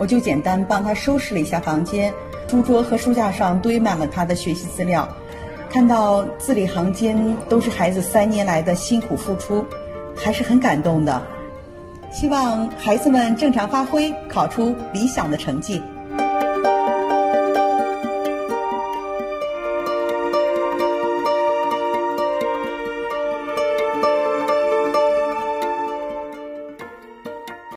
我就简单帮他收拾了一下房间，书桌和书架上堆满了他的学习资料，看到字里行间都是孩子3年来的辛苦付出，还是很感动的。希望孩子们正常发挥，考出理想的成绩。